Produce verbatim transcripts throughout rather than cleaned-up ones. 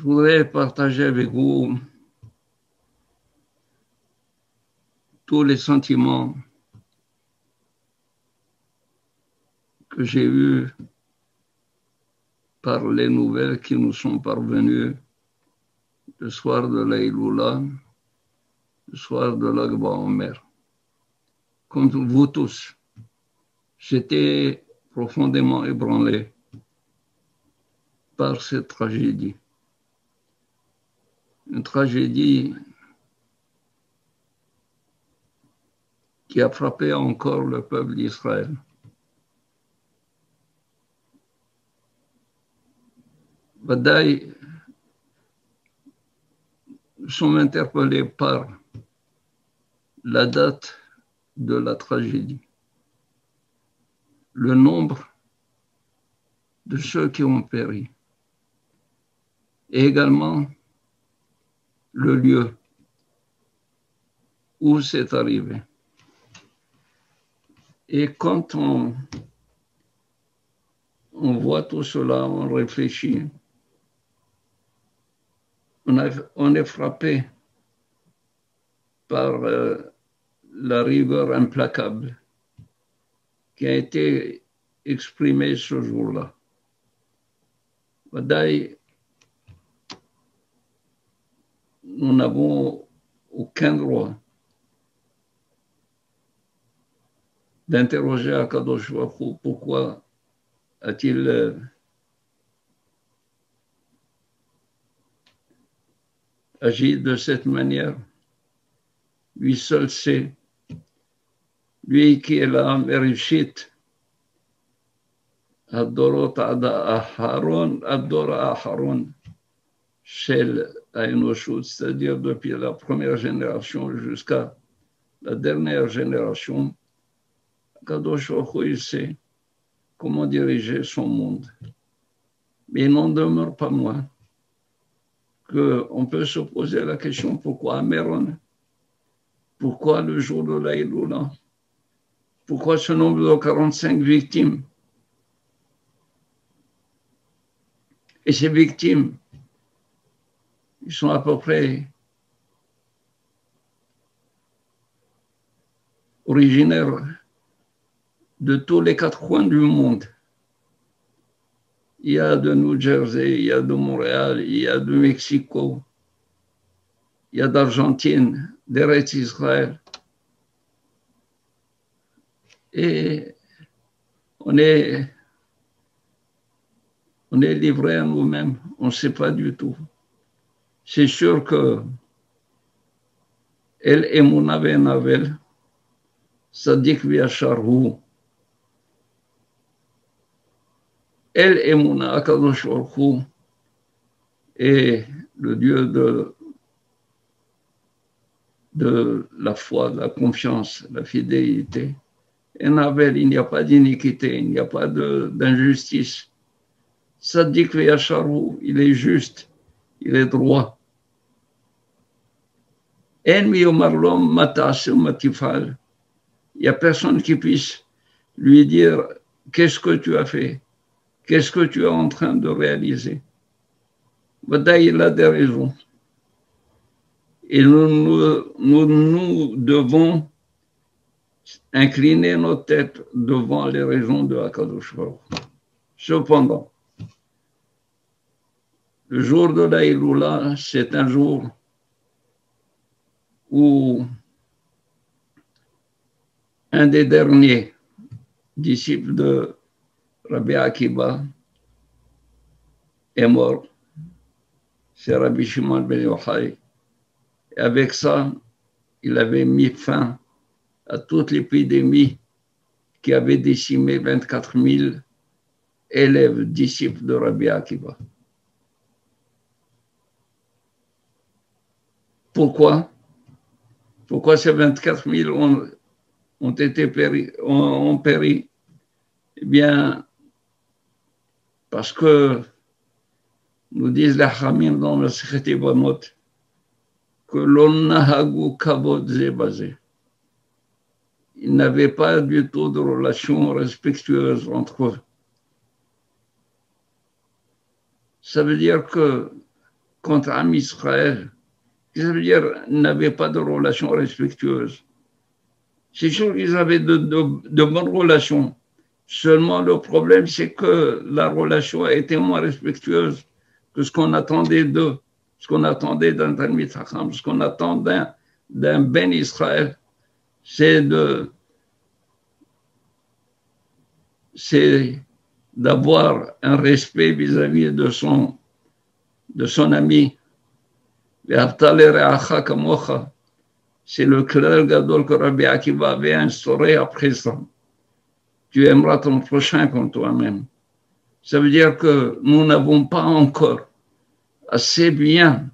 voudrais partager avec vous tous les sentiments que j'ai eus par les nouvelles qui nous sont parvenues le soir de l'Aïloula, le soir de l'Akba Omer. Comme vous tous, j'étais profondément ébranlé par cette tragédie. Une tragédie qui a frappé encore le peuple d'Israël. Badaï, nous sommes interpellés par la date de la tragédie, le nombre de ceux qui ont péri, et également le lieu où c'est arrivé. Et quand on, on voit tout cela, on réfléchit, on, a, on est frappé par euh, la rigueur implacable qui a été exprimée ce jour-là. Badaï, nous n'avons aucun droit d'interroger Akadosh Baruch Hu pourquoi a-t-il euh, agi de cette manière. Lui seul sait, lui qui est la Merishit, Adorot Aharon, Adora Aharon, Shel Aenoshut, c'est-à-dire depuis la première génération jusqu'à la dernière génération, Kadosh Baruch Hu, il sait comment diriger son monde. Mais il n'en demeure pas moins qu'on peut se poser la question pourquoi Améron? Pourquoi le jour de l'Aïloula? Pourquoi ce nombre de quarante-cinq victimes? Et ces victimes, ils sont à peu près originaires de tous les quatre coins du monde. Il y a de New Jersey, il y a de Montréal, il y a de Mexico, il y a d'Argentine, d'Eretz Israël. Et on est, on est livré à nous-mêmes, on ne sait pas du tout. C'est sûr que El Emunah Ben Avel, Sadik Viacharhu, El Emunah Akadosh Baruch Hu est le Dieu de, de la foi, de la confiance, de la fidélité. En Avel, il n'y a pas d'iniquité, il n'y a pas d'injustice. Sadik Viacharhu, il est juste, il est droit. En miyomarlom matas matifal. Il n'y a personne qui puisse lui dire qu'est-ce que tu as fait, qu'est-ce que tu es en train de réaliser. Badaï, il a des raisons. Et nous, nous, nous, nous devons incliner nos têtes devant les raisons de Akadosh Baruch Hu. Cependant, le jour de l'Aïloula, c'est un jour où un des derniers disciples de Rabbi Akiba est mort, c'est Rabbi Shimon ben Yochai. Et avec ça, il avait mis fin à toute l'épidémie qui avait décimé vingt-quatre mille élèves, disciples de Rabbi Akiba. Pourquoi? Pourquoi ces vingt-quatre mille ont, ont été péri, ont, ont péri? Eh bien, parce que nous disent les Hamim dans le Sechet Bamot que l'on nahagu kavod ze bazé. Ils n'avaient pas du tout de relation respectueuse entre eux. Ça veut dire que contre Am Israël, ça veut dire qu'ils n'avaient pas de relations respectueuses. C'est sûr qu'ils avaient de, de, de bonnes relations. Seulement, le problème, c'est que la relation a été moins respectueuse que ce qu'on attendait d'eux, ce qu'on attendait d'un Talmid Chacham, ce qu'on attend d'un, d'un Ben Israël, c'est de, c'est d'avoir un respect vis-à-vis de son, de son ami. C'est le klal gadol que Rabbi Akiva avait instauré après ça. Tu aimeras ton prochain comme toi-même. Ça veut dire que nous n'avons pas encore assez bien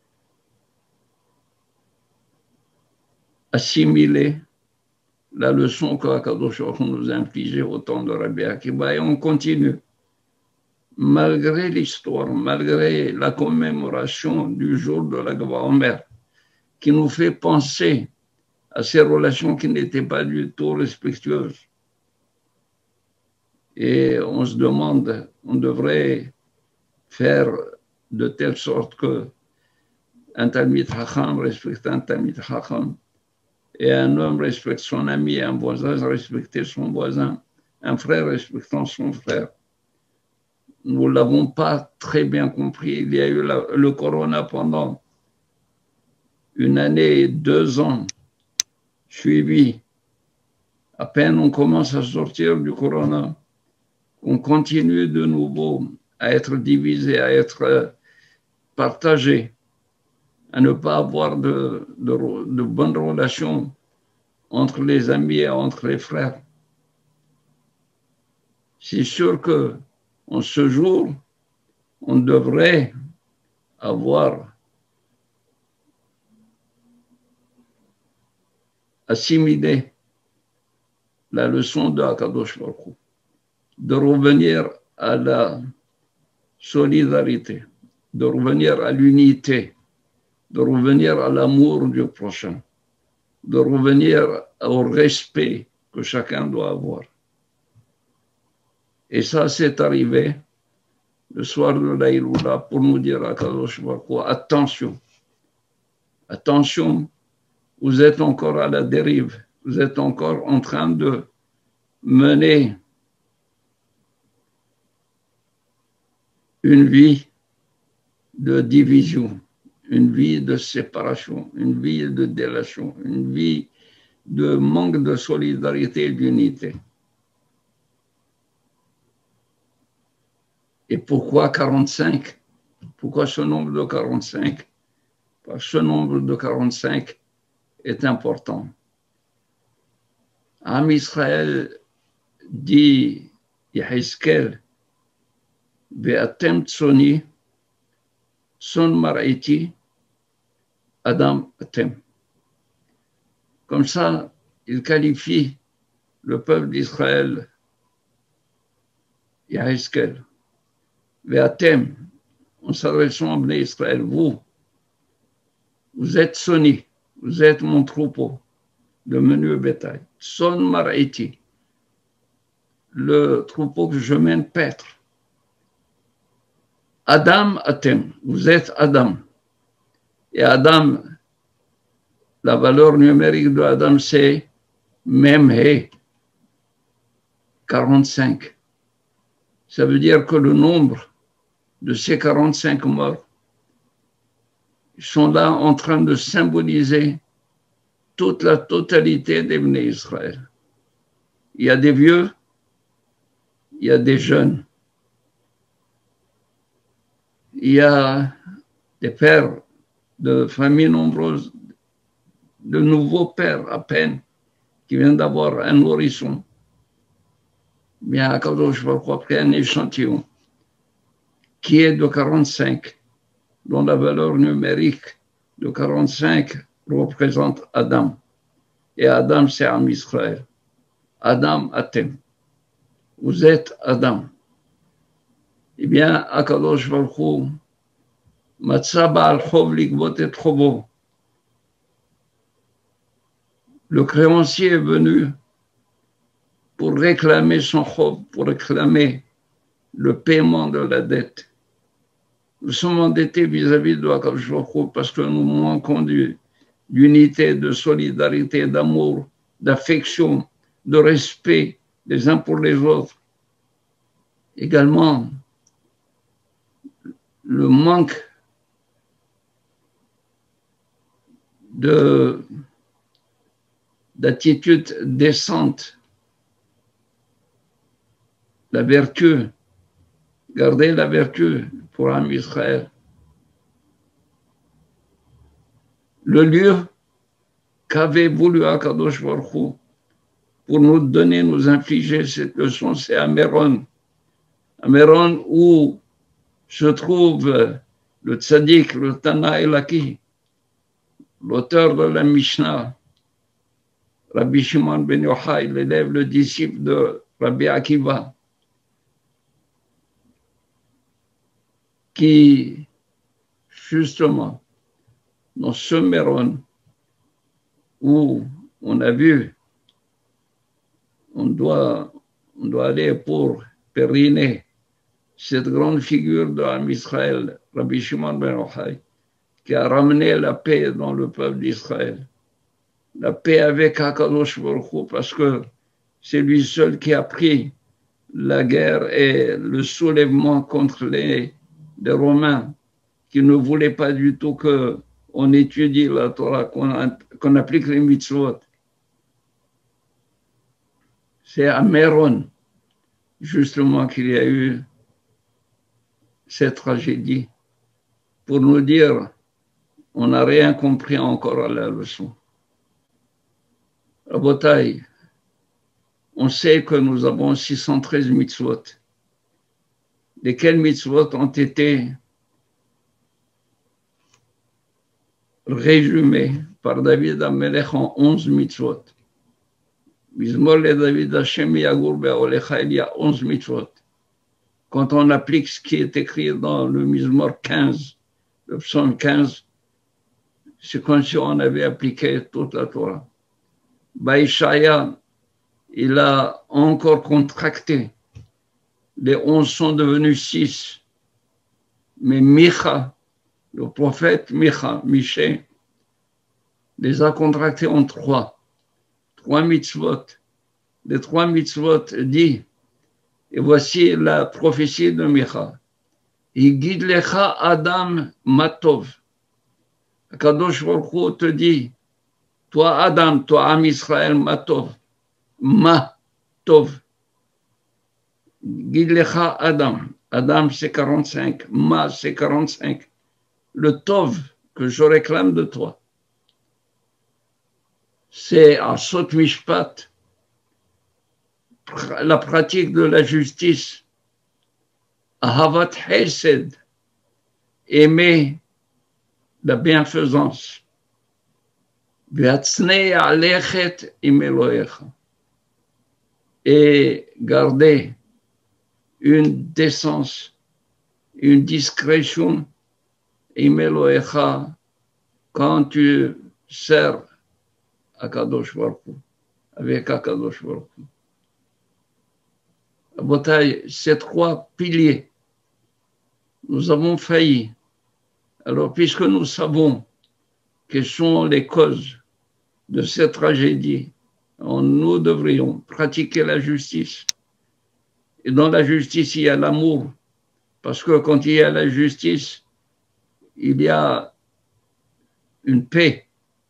assimilé la leçon que Akadosh Baruch Hu nous a infligée au temps de Rabbi Akiva, et on continue. Malgré l'histoire, malgré la commémoration du jour de la Gava Omer, qui nous fait penser à ces relations qui n'étaient pas du tout respectueuses. Et on se demande, on devrait faire de telle sorte que un Talmid Chacham respecte un Talmid Chacham, et un homme respecte son ami, un voisin respecte son voisin, un frère respectant son frère. Nous ne l'avons pas très bien compris. Il y a eu la, le corona pendant une année, deux ans, suivi. À peine on commence à sortir du corona, on continue de nouveau à être divisé, à être partagé, à ne pas avoir de, de, de bonnes relations entre les amis et entre les frères. C'est sûr que en ce jour, on devrait avoir assimilé la leçon de Akadosh Baruch Hu, de revenir à la solidarité, de revenir à l'unité, de revenir à l'amour du prochain, de revenir au respect que chacun doit avoir. Et ça, c'est arrivé le soir de l'Aïloula pour nous dire à Kadosh Baruch Hu, attention, attention, vous êtes encore à la dérive, vous êtes encore en train de mener une vie de division, une vie de séparation, une vie de délation, une vie de manque de solidarité et d'unité. Et pourquoi quarante-cinq? Pourquoi ce nombre de quarante-cinq? Parce que ce nombre de quarante-cinq est important. Am Israël dit Yehezkel, Ve'atem tsoni, son mar'iti, Adam atem. Comme ça, il qualifie le peuple d'Israël, Yehezkel. Ve'atem, en s'adressant à Bnei Israël, vous, vous êtes Soni, vous êtes mon troupeau de menu bétail. Son mar'iti, le troupeau que je mène paître. Adam atem, vous êtes Adam. Et Adam, la valeur numérique de Adam, c'est Memhe, quarante-cinq. Ça veut dire que le nombre de ces quarante-cinq morts sont là en train de symboliser toute la totalité des Bnei Israël. Il y a des vieux, il y a des jeunes, il y a des pères de familles nombreuses, de nouveaux pères à peine qui viennent d'avoir un nourrisson. Bien, à Kadosh Baruch Hu a pris un échantillon qui est de quarante-cinq, dont la valeur numérique de quarante-cinq représente Adam. Et Adam, c'est Am Israël. Adam Atem. Vous êtes Adam. Eh bien, Akadosh Baruch Hu, Matza Ba'al Chov Likvot et Chovo. Le créancier est venu pour réclamer son chov, pour réclamer le paiement de la dette. Nous sommes endettés vis-à-vis de Akadosh Baruch Hu parce que nous manquons d'unité, de solidarité, d'amour, d'affection, de respect les uns pour les autres. Également, le manque de d'attitude décente, la vertu, garder la vertu pour un Israël. Le lieu qu'avait voulu Akadosh Baruch Hu pour nous donner, nous infliger cette leçon, c'est à Méron. À Méron où se trouve le tzaddik, le Tana Elaki, l'auteur de la Mishnah, Rabbi Shimon ben Yochai, l'élève, le disciple de Rabbi Akiva, qui, justement, dans ce Méron, où on a vu, on doit, on doit aller pour périner cette grande figure de l'âme Israël, Rabbi Shimon ben Yochai, qui a ramené la paix dans le peuple d'Israël. La paix avec Akadosh Baruch Hu, parce que c'est lui seul qui a pris la guerre et le soulèvement contre les, les Romains, qui ne voulaient pas du tout qu'on étudie la Torah, qu'on qu'on applique les mitzvot. C'est à Méron, justement, qu'il y a eu cette tragédie, pour nous dire on n'a rien compris encore à la leçon. Rabotai, on sait que nous avons six cent treize mitzvot. Lesquels mitzvot ont été résumés par David Amelech en onze mitzvot. Mizmor le David Hashem Yagur Be'olecha, il y a onze mitzvot. Quand on applique ce qui est écrit dans le Mizmor quinze, le psaume quinze, c'est comme si on avait appliqué toute la Torah. Baïshaya, il a encore contracté. Les onze sont devenus six. Mais Micha, le prophète Micha, Miché, les a contractés en trois. Trois mitzvot. Les trois mitzvot dit, et voici la prophétie de Micha. Yigid lecha Adam matov. Kadosh Baruch Hu te dit, toi Adam, toi Am Israël matov, ma tov. Yigid lecha Adam. Adam c'est quarante-cinq, ma c'est quarante-cinq. Le tov que je réclame de toi, c'est à Sot Mishpat, la pratique de la justice, Ahavat Hesed, aimer la bienfaisance, V'atznei alechet im Elohecha, et garder une décence, une discrétion im Elohecha quand tu sers Akadosh Baruch Hu, avec Akadosh Baruch Hu. À Botaï, ces trois piliers, nous avons failli. Alors, puisque nous savons quelles sont les causes de cette tragédie, nous devrions pratiquer la justice. Et dans la justice, il y a l'amour. Parce que quand il y a la justice, il y a une paix.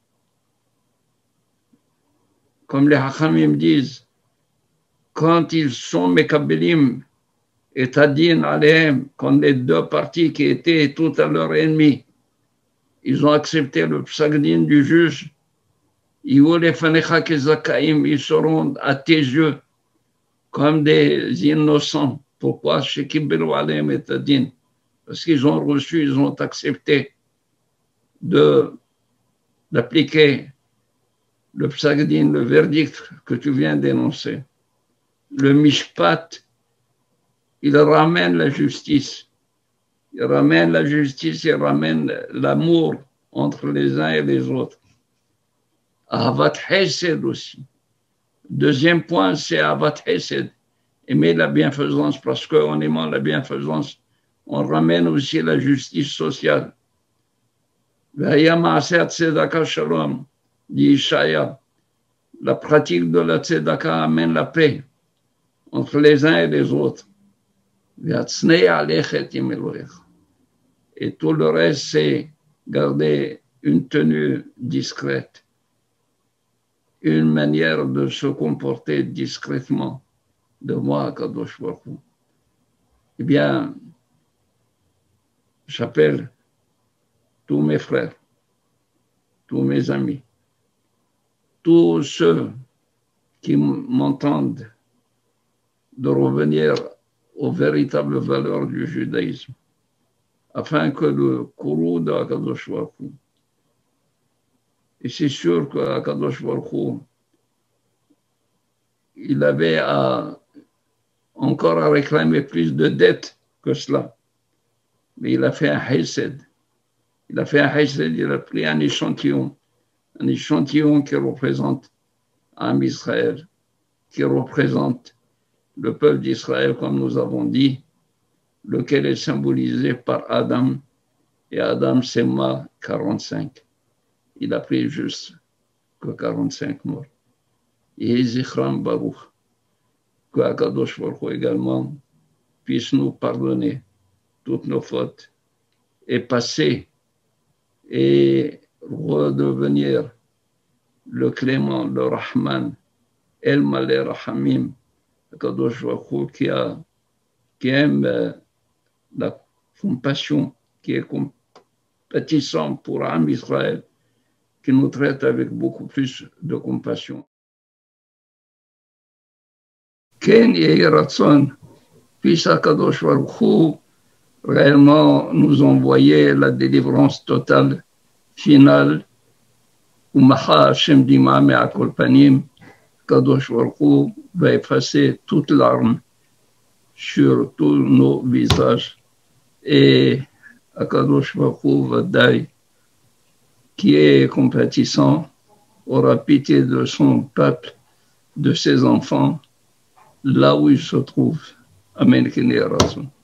Comme les Hachamim disent, quand ils sont Mekabelim et Tadin Alehem, quand les deux parties qui étaient tout à leur ennemi, ils ont accepté le psagdin du juge, ils seront à tes yeux comme des innocents. Pourquoi? Parce qu'ils ont reçu, ils ont accepté de d'appliquer le psagdin, le verdict que tu viens d'énoncer. Le mishpat, il ramène la justice. Il ramène la justice, il ramène l'amour entre les uns et les autres. Ahavat Hesed aussi. Deuxième point, c'est Ahavat Hesed. Aimer la bienfaisance, parce qu'en aimant la bienfaisance, On ramène aussi la justice sociale. Dit Ishaïa, la pratique de la tzedaka amène la paix entre les uns et les autres. Et tout le reste, c'est garder une tenue discrète, une manière de se comporter discrètement devant Kadosh Baruch Hu. Eh bien, j'appelle tous mes frères, tous mes amis, tous ceux qui m'entendent de revenir aux véritables valeurs du judaïsme, afin que le courroux de Akadosh Baruch Hu, et c'est sûr qu'Akadosh Baruch Hu, il avait à, encore à réclamer plus de dettes que cela, mais il a fait un hesed. Il a fait un hesed, il a pris un échantillon, un échantillon qui représente Am Israël, qui représente le peuple d'Israël, comme nous avons dit, lequel est symbolisé par Adam, et Adam c'est mort quarante-cinq. Il a pris juste que quarante-cinq morts. Et Zichram Baruch, que Akadosh Baruch Hu également puisse nous pardonner toutes nos fautes et passer et redevenir le clément, le Rahman, El Malé Rahamim, Akadosh Baruch Hu qui, a, qui aime euh, la compassion, qui est compatissant pour Am Israël, qui nous traite avec beaucoup plus de compassion. Ken Yehi Ratzon, puisse Akadosh Baruch Hu réellement nous envoyer la délivrance totale, finale, où Maha Hashem Dima Me'akol Panim, Akadosh Baruch Hu va effacer toute larme sur tous nos visages, et Akadosh Baruch Hu Vadaï, qui est compatissant, aura pitié de son peuple, de ses enfants, là où ils se trouvent. Amen.